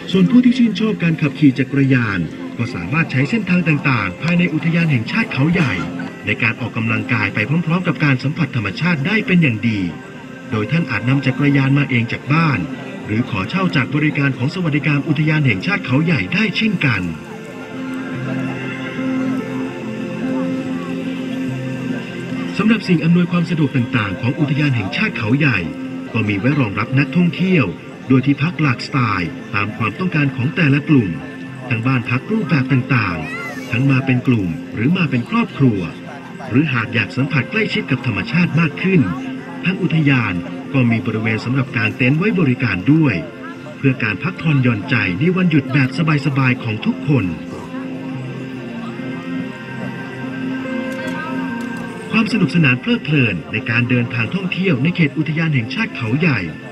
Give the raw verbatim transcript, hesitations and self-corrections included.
ส่วนผู้ที่ชื่นชอบการขับขี่จักรยานก็สามารถใช้เส้นทางต่างๆภายในอุทยานแห่งชาติเขาใหญ่ในการออกกำลังกายไปพร้อมๆกับการสัมผัสธรรมชาติได้เป็นอย่างดีโดยท่านอาจนำจักรยานมาเองจากบ้านหรือขอเช่าจากบริการของสวัสดิการอุทยานแห่งชาติเขาใหญ่ได้เช่นกันสำหรับสิ่งอำนวยความสะดวกต่างๆของอุทยานแห่งชาติเขาใหญ่ก็มีไว้รองรับนักท่องเที่ยวโดยที่พักหลากสไตล์ตามความต้องการของแต่ละกลุ่มทั้งบ้านพักรูปแบบต่างๆทั้งมาเป็นกลุ่มหรือมาเป็นครอบครัวหรือหากอยากสัมผัสใกล้ชิดกับธรรมชาติมากขึ้นทางอุทยานก็มีบริเวณสำหรับกางเต็นท์ไว้บริการด้วยเพื่อการพักผ่อนหย่อนใจในวันหยุดแบบสบายๆของทุกคนความสนุกสนานเพลิดเพลินในการเดินทางท่องเที่ยวในเขตอุทยานแห่งชาติเขาใหญ่